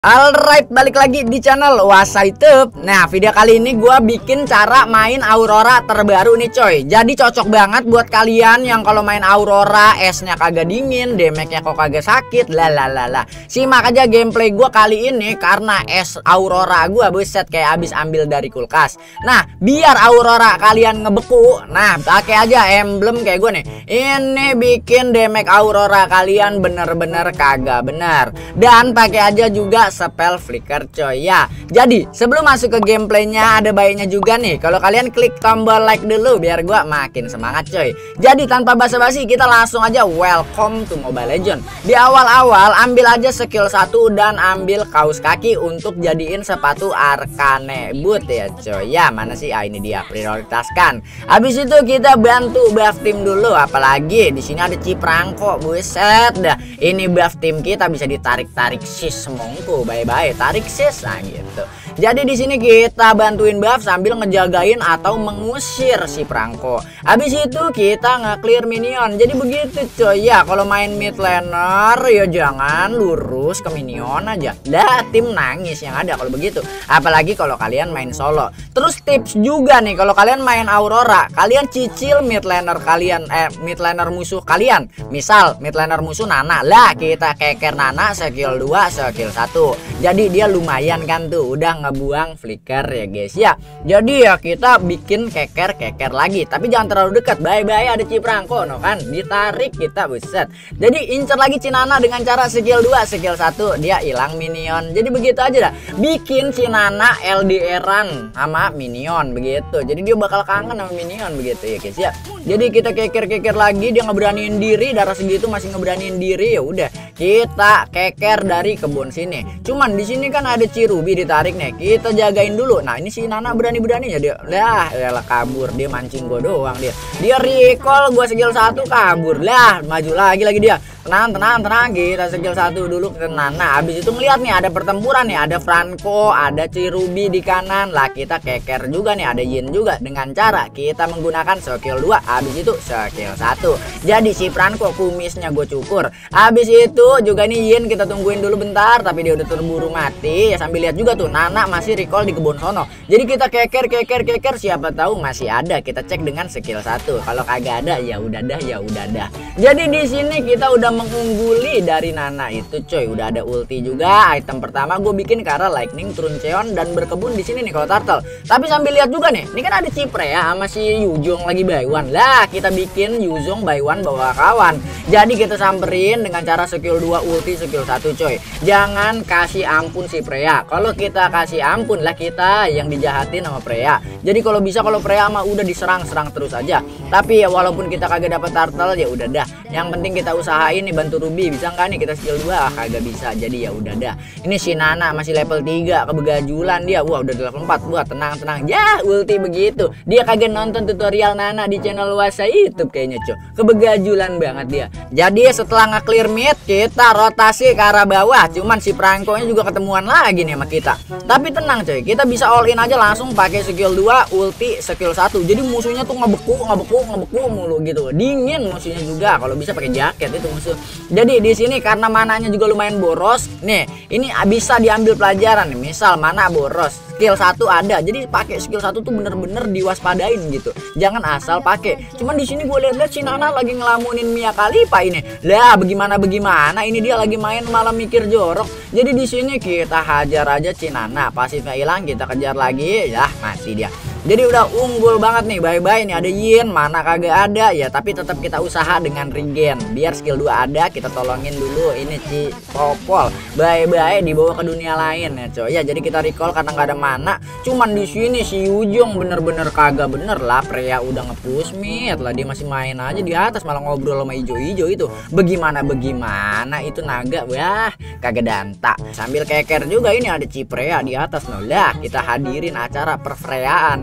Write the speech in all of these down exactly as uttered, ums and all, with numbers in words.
Alright, balik lagi di channel Wasa YouTube. Nah, video kali ini gue bikin cara main Aurora terbaru nih coy. Jadi cocok banget buat kalian yang kalau main Aurora esnya kagak dingin, damage-nya kok kagak sakit. Lalalala. Simak aja gameplay gue kali ini karena es Aurora gue buset kayak abis ambil dari kulkas. Nah, biar Aurora kalian ngebeku, nah pakai aja emblem kayak gue nih. Ini bikin damage Aurora kalian bener-bener kagak bener. Dan pakai aja juga spell flicker coy ya. Jadi sebelum masuk ke gameplaynya ada baiknya juga nih kalau kalian klik tombol like dulu biar gua makin semangat coy. Jadi tanpa basa-basi kita langsung aja welcome to Mobile Legends. Di awal-awal ambil aja skill satu dan ambil kaos kaki untuk jadiin sepatu Arcane boot ya coy. Ya mana sih, ah ini dia, prioritaskan. Habis itu kita bantu buff tim dulu, apalagi di sini ada Ciprangko buset dah. Ini buff tim kita bisa ditarik-tarik sis semongko. Bye-bye, tarik sis, nah gitu. Jadi di sini kita bantuin buff sambil ngejagain atau mengusir si Prangko. Habis itu kita nge-clear minion. Jadi begitu coy ya, kalau main mid laner ya jangan lurus ke minion aja. Dah tim nangis yang ada kalau begitu. Apalagi kalau kalian main solo. Terus tips juga nih kalau kalian main Aurora, kalian cicil mid laner kalian eh mid laner musuh kalian. Misal mid laner musuh Nana, lah kita keker Nana skill dua, skill satu. Jadi dia lumayan kan tuh, udah ngebuang flicker ya guys ya. Jadi ya kita bikin keker-keker lagi, tapi jangan terlalu dekat. Bye-bye ada Ciprangko no kan, ditarik kita buset. Jadi incer lagi Cinana dengan cara skill dua, skill satu dia hilang minion. Jadi begitu aja dah. Bikin Cinana L D R-an sama minion begitu. Jadi dia bakal kangen sama minion begitu ya guys ya. Jadi kita keker-keker lagi, dia ngeberaniin diri, darah segitu masih ngeberaniin diri, ya udah kita keker dari kebun sini. Cuman di sini kan ada Cirubi ditarik nih, kita jagain dulu. Nah ini si Nana berani-beraninya dia, lah lah kabur, dia mancing gue doang dia. Dia recall gue skill satu kabur, lah maju lagi lagi dia. Tenang tenang tenang, kita skill satu dulu ke Nana. Habis itu ngeliat nih ada pertempuran nih, ada Franco, ada Cirubi di kanan. Lah kita keker juga nih, ada Yin juga dengan cara kita menggunakan skill dua, habis itu skill satu. Jadi si Franco kumisnya gue cukur. Habis itu juga nih Yin kita tungguin dulu bentar, tapi dia udah terburu mati. Ya sambil lihat juga tuh Nana masih recall di kebun sono. Jadi kita keker keker keker, siapa tahu masih ada, kita cek dengan skill satu. Kalau kagak ada ya udah dah, ya udah dah. Jadi di sini kita udah mengungguli dari Nana itu coy. Udah ada ulti juga. Item pertama gue bikin karena lightning turun Cheon dan berkebun di sini nih kalau turtle. Tapi sambil lihat juga nih, ini kan ada Cipre ya sama si Yuzong lagi buy one. Lah kita bikin Yuzong buy one bawa kawan. Jadi kita samperin dengan cara skill dua ulti skill satu coy. Jangan kasih ampun si Freya. Kalau kita kasih ampun lah kita yang dijahatin sama Freya. Jadi kalau bisa kalau Freya mah udah diserang-serang terus aja. Tapi ya walaupun kita kagak dapat turtle ya udah dah. Yang penting kita usahain nih bantu Ruby, bisa nggak nih kita skill dua? Ah, kagak bisa. Jadi ya udah dah. Ini si Nana masih level tiga, kebegajulan dia. Wah udah di level empat. Wah tenang-tenang. Ya ulti begitu. Dia kagak nonton tutorial Nana di channel Wasa YouTube kayaknya coy. Kebegajulan banget dia. Jadi setelah nge-clear mid kita rotasi ke arah bawah. Cuman si Prangko-nya juga ketemuan lagi nih sama kita. Tapi tenang coy, kita bisa all in aja langsung pakai skill dua ulti skill satu. Jadi musuhnya tuh ngebeku ngebeku ngebeku mulu gitu. Dingin musuhnya juga, kalau bisa pakai jaket itu musuh. Jadi di sini karena mananya juga lumayan boros. Nih, ini bisa diambil pelajaran nih. Misal mana boros, skill satu ada. Jadi pakai skill satu tuh bener-bener diwaspadain gitu. Jangan asal pakai. Cuman di sini gue lihat-lihat si Nana lagi ngelamunin Mia Khalifa ini. Lah, bagaimana bagaimana ini dia lagi main malah mikir jorok. Jadi di sini kita hajar aja Cinana, pasifnya hilang, kita kejar lagi, ya mati dia. Jadi udah unggul banget nih, bye-bye nih ada Yin, mana kagak ada ya, tapi tetap kita usaha dengan regen. Biar skill dua ada, kita tolongin dulu ini si Popol. Bye-bye dibawa ke dunia lain ya coy. Ya jadi kita recall karena nggak ada mana. Cuman di sini si Yuzong bener-bener kagak bener lah, Freya udah nge-push mid lah, dia masih main aja di atas malah ngobrol sama ijo-ijo itu. Bagaimana bagaimana itu naga, wah kagak danta. Sambil keker juga ini ada Ciprea di atas. Nah lah kita hadirin acara perfreaan.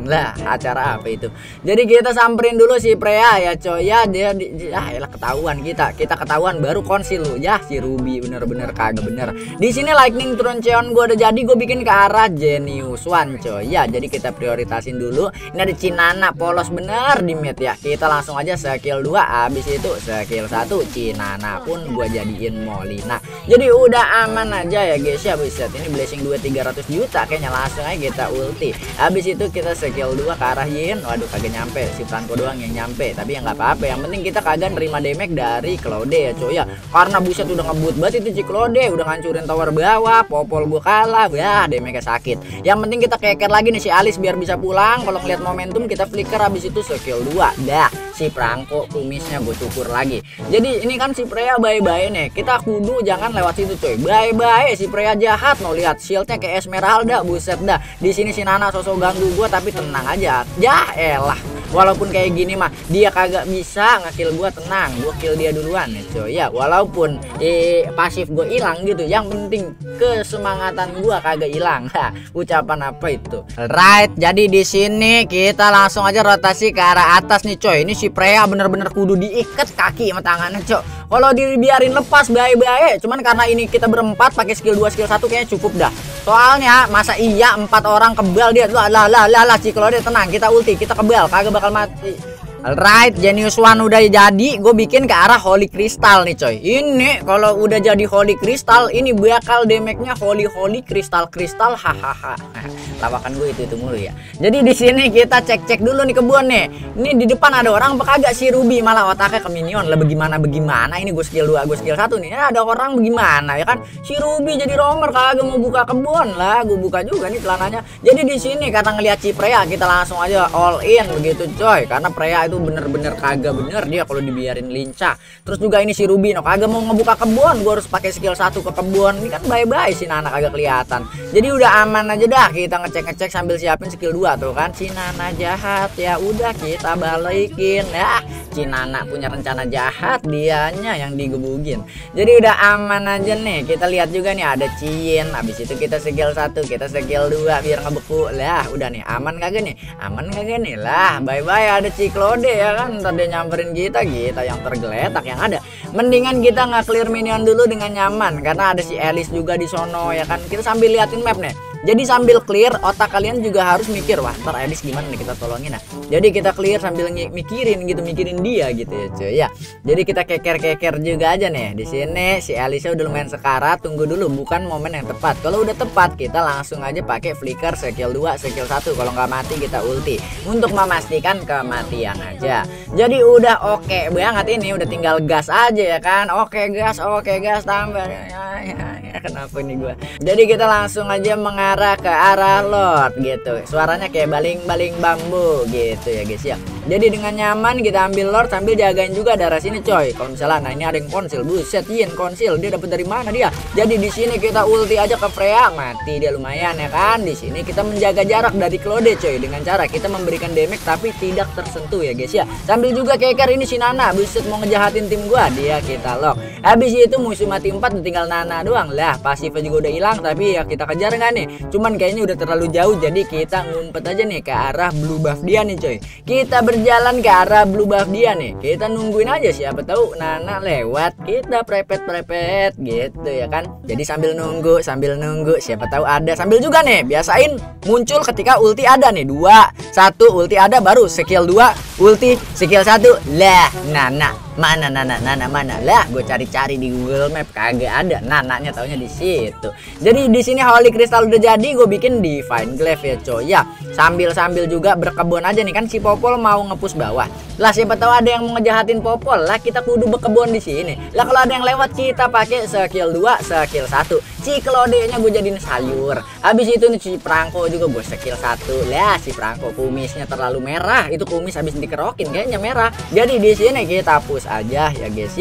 Lah, acara apa itu? Jadi kita samperin dulu si Freya ya coy. Ya dia di, ah elah ketahuan kita. Kita ketahuan baru konsil lu. Ya si Ruby bener-bener kagak bener. Di sini Lightning Tronceon gua udah jadi, gue bikin ke arah Genius One coy. Ya, jadi kita prioritasin dulu. Ini ada Cinana polos bener di mid ya. Kita langsung aja skill dua, habis itu skill satu Cinana pun gua jadiin Molina. Jadi udah aman aja ya guys ya. Buset, ini blessing dua tiga ratus juta kayaknya, langsung aja kita ulti. Habis itu kita skill dua ke arah Yin. Waduh kagak nyampe, si Franco doang yang nyampe. Tapi ya nggak apa-apa, yang penting kita kagak nerima damage dari Claude ya coy ya. Karena buset udah ngebut banget itu si Claude, udah ngancurin tower bawah, popol gua kalah. Ya damage sakit. Yang penting kita keker lagi nih si Alice biar bisa pulang. Kalau ngeliat momentum kita flicker, habis itu skill dua. Dah si Franco kumisnya gue cukur lagi. Jadi ini kan si Freya bye-bye nih. Kita kudu jangan lewat situ coy. Bye-bye si Freya jahat. Mau lihat shieldnya kayak Esmeralda, buset dah. Di sini si Nana sosok ganggu gue, tapi tenang aja. Ya elah. Walaupun kayak gini mah dia kagak bisa ngekill gua, tenang, gua kill dia duluan ya coy ya. Walaupun eh, pasif gue hilang gitu, yang penting kesemangatan gua kagak hilang. Ucapan apa itu? Right, jadi di sini kita langsung aja rotasi ke arah atas nih coy. Ini si Freya bener-bener kudu diikat kaki sama tangannya coy. Kalau dibiarin lepas bye-bye. Cuman karena ini kita berempat pakai skill dua skill satu kayaknya cukup dah. Soalnya masa iya empat orang kebal dia. Lah lah lah lah, lah kalau dia tenang, kita ulti, kita kebal, kagak bakal mati. Alright, Genius One udah jadi, gue bikin ke arah Holy Crystal nih coy. Ini kalau udah jadi Holy Crystal, ini bakal damage-nya Holy Holy Crystal Crystal, hahaha. Lawakan gue itu itu mulu ya. Jadi di sini kita cek-cek dulu nih kebun nih. Ini di depan ada orang apa kagak? Si Ruby malah otaknya ke minion lah, bagaimana bagaimana. Ini gue skill dua, gue skill satu nih. Ya, ada orang bagaimana ya kan? Si Ruby jadi romer kagak mau buka kebun lah, gue buka juga nih celananya. Jadi di sini karena ngelihat si Freya, kita langsung aja all in begitu coy. Karena Freya itu bener-bener kagak bener dia kalau dibiarin lincah. Terus juga ini si Ruby no kagak mau ngebuka kebun, gua harus pakai skill satu ke kebun. Ini kan bye-bye si Nana kagak kelihatan. Jadi udah aman aja dah, kita ngecek-ngecek sambil siapin skill dua tuh kan. Si Nana jahat ya, udah kita balikin ya. Si Nana punya rencana jahat, dianya yang digebugin. Jadi udah aman aja nih. Kita lihat juga nih ada Cien. Habis itu kita skill satu, kita skill dua biar ngebeku. Lah, udah nih aman kagak nih? Aman kagak nih? Lah, bye-bye ada Ciklode ya kan, ntar dia nyamperin kita, kita yang tergeletak yang ada. Mendingan kita nggak clear minion dulu dengan nyaman karena ada si Alice juga di sono ya kan. Kita sambil liatin map nih. Jadi sambil clear, otak kalian juga harus mikir, wah ntar Alice gimana nih kita tolongin. Nah jadi kita clear sambil mikirin gitu, mikirin dia gitu ya cuy ya. Jadi kita keker-keker juga aja nih. Di sini si Alice udah lumayan sekarat, tunggu dulu, bukan momen yang tepat. Kalau udah tepat kita langsung aja pakai flicker skill dua skill satu. Kalau nggak mati kita ulti untuk memastikan kematian aja. Jadi udah oke okay banget ini, udah tinggal gas aja ya kan. Oke okay, gas, oke okay, gas tambah ya, ya, ya, kenapa nih gua. Jadi kita langsung aja mengarah ke arah Lord gitu. Suaranya kayak baling-baling bambu gitu ya guys ya. Jadi dengan nyaman kita ambil Lord sambil jagain juga darah sini coy. Kalau misalnya nah ini ada yang konsil, buset Yin konsil, dia dapat dari mana dia? Jadi di sini kita ulti aja ke Freya, mati dia lumayan ya kan. Di sini kita menjaga jarak dari Claude coy dengan cara kita memberikan damage tapi tidak tersentuh ya guys ya. Sambil juga keker ini si Nana, buset mau ngejahatin tim gua, dia kita lock. Habis itu musuh mati empat, tinggal Nana doang. Lah pasifnya juga udah hilang, tapi ya kita kejar nggak nih? Cuman kayaknya udah terlalu jauh, jadi kita ngumpet aja nih ke arah blue buff dia nih coy. Kita berjalan ke arah blue buff dia nih. Kita nungguin aja, siapa tahu Nana lewat, kita prepet-prepet gitu ya kan. Jadi sambil nunggu, sambil nunggu siapa tahu ada. Sambil juga nih biasain muncul ketika ulti ada nih. Dua, satu ulti ada baru skill dua, ulti skill satu. Lah, Nana mana Nana, Nana mana? Lah, gue cari-cari di Google Map kagak ada. Nananya taunya di situ. Jadi di sini Holy Crystal udah jadi, gue bikin Divine Glaive ya coy. Ya, sambil-sambil juga berkebun aja nih kan si Popol mau ngepush bawah. Lah siapa tahu ada yang mau ngejahatin Popol. Lah kita kudu berkebun di sini. Lah kalau ada yang lewat kita pakai skill dua, skill satu. Si Claude-nya gue jadiin sayur. Habis itu nih si Franco juga gue skill satu. Lah si Franco kumisnya terlalu merah. Itu kumis habis dikerokin kayaknya merah. Jadi di sini kita push aja ya guys ya.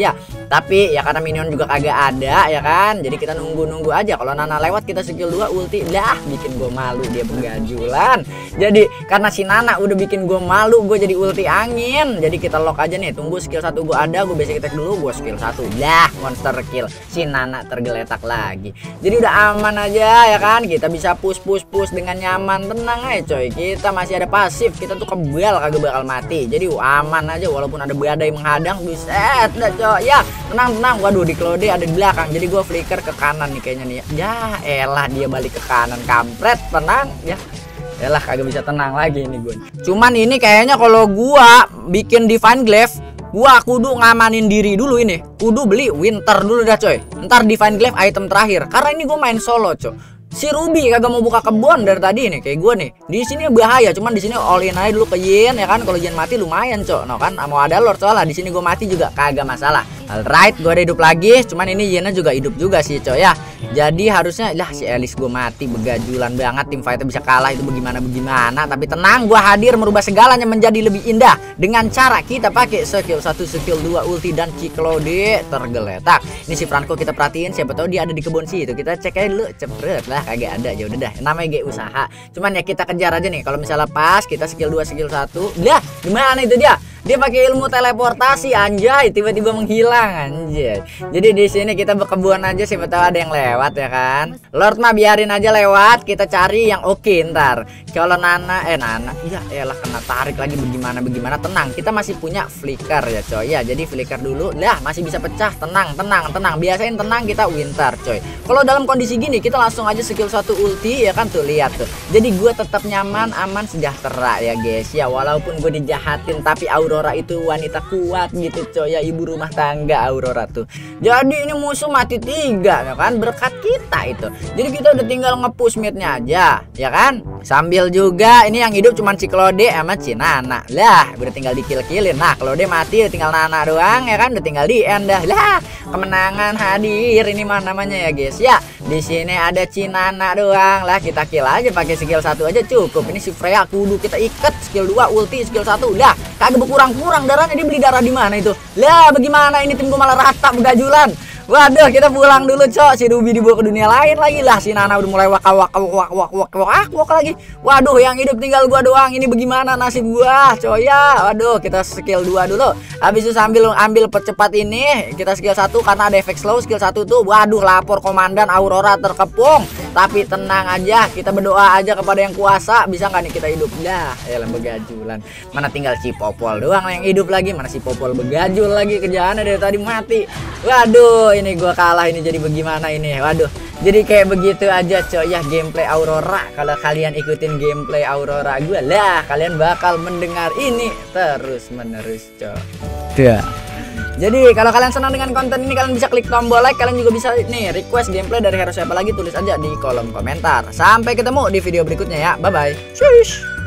Tapi ya karena minion juga kagak ada ya kan. Jadi kita nunggu-nunggu aja. Kalau Nana lewat kita skill dua ulti. Dah bikin gue malu dia begajulan. Jadi karena si Nana udah bikin gue malu, gue jadi ulti angin. Jadi kita lock aja nih. Tunggu skill satu gue ada, gue basic attack dulu, gue skill satu. Dah monster kill. Si Nana tergeletak lagi. Jadi udah aman aja ya kan. Kita bisa push push push dengan nyaman. Tenang aja coy. Kita masih ada pasif. Kita tuh kebal kagak bakal mati. Jadi aman aja walaupun ada badai menghadang. Buset dah coy. Ya tenang tenang. Waduh di Claude ada di belakang. Jadi gue flicker ke kanan nih kayaknya nih. Ya elah dia balik ke kanan, kampret. Tenang ya. Elah kagak bisa tenang lagi ini gue. Cuman ini kayaknya kalau gua bikin Divine Glaive, gua kudu ngamanin diri dulu ini. Kudu beli Winter dulu dah coy. Ntar Divine Glaive item terakhir. Karena ini gua main solo coy. Si Ruby kagak mau buka kebun dari tadi nih kayak gue nih. Di sini bahaya, cuman di sini all in aja dulu ke Yin ya kan. Kalau Yin mati lumayan cok. No kan mau ada Lord soalnya di sini gue mati juga kagak masalah. Alright, gue udah hidup lagi. Cuman ini Yinnya juga hidup juga sih cok ya. Jadi harusnya lah si Elis gue mati begajulan banget. Tim fighter bisa kalah itu bagaimana bagaimana. Tapi tenang, gue hadir merubah segalanya menjadi lebih indah dengan cara kita pakai skill satu, skill dua ulti dan Claude tergeletak. Ini si Franco kita perhatiin, siapa tahu dia ada di kebun sih itu. Kita cek aja dulu, cepet lah. Kagak ada ya udah dah namanya kayak usaha. Cuman ya kita kejar aja nih. Kalau misalnya pas kita skill dua skill satu, lah gimana itu dia? Dia pakai ilmu teleportasi anjay, tiba-tiba menghilang anjay. Jadi di sini kita berkebun aja siapa tahu ada yang lewat ya kan. Lord mah biarin aja lewat, kita cari yang oke okay, ntar. Kalau Nana eh Nana, ya elah kena tarik lagi bagaimana bagaimana. Tenang, kita masih punya flicker ya coy. Ya, jadi flicker dulu. Lah, masih bisa pecah. Tenang, tenang, tenang. Biasain tenang kita Winter coy. Kalau dalam kondisi gini kita langsung aja skill satu ulti ya kan tuh lihat tuh. Jadi gue tetap nyaman, aman, sejahtera ya guys. Ya walaupun gue dijahatin tapi Aurora itu wanita kuat gitu coy ya, ibu rumah tangga Aurora tuh. Jadi ini musuh mati tiga ya kan berkat kita itu. Jadi kita udah tinggal nge-push midnya aja ya kan. Sambil juga ini yang hidup cuman si Claude sama si Nana. Lah udah tinggal di kill-killin. Nah Claude mati udah tinggal Nana doang ya kan, udah tinggal di end dah. Lah kemenangan hadir ini mah namanya ya guys ya. Di sini ada si Nana doang. Lah kita kill aja pakai skill satu aja cukup. Ini si Freya kudu kita ikat skill dua ulti skill satu. Lah kagak berkurang-kurang darahnya, dia beli darah di mana itu? Lah bagaimana ini tim gue malah rata begajulan. Waduh kita pulang dulu cok. Si Ruby dibawa ke dunia lain lagi. Lah si Nana udah mulai wak wak wak wak wak wak wak wak lagi. Waduh yang hidup tinggal gua doang. Ini bagaimana nasib gua coy ya. Waduh kita skill dua dulu. Habis itu sambil ambil percepat ini kita skill satu karena ada efek slow. Skill satu tuh waduh lapor komandan Aurora terkepung. Tapi tenang aja, kita berdoa aja kepada yang kuasa. Bisa nggak nih kita hidup? Dah ya begajulan. Mana tinggal si Popol doang yang hidup lagi. Mana si Popol begajul lagi, kerjaannya dari tadi mati. Waduh ini gua kalah ini, jadi bagaimana ini? Waduh jadi kayak begitu aja coy ya gameplay Aurora. Kalau kalian ikutin gameplay Aurora gua lah kalian bakal mendengar ini terus menerus coy. Dah. Jadi kalau kalian senang dengan konten ini kalian bisa klik tombol like. Kalian juga bisa nih request gameplay dari hero siapa lagi, tulis aja di kolom komentar. Sampai ketemu di video berikutnya ya. Bye bye. Shush.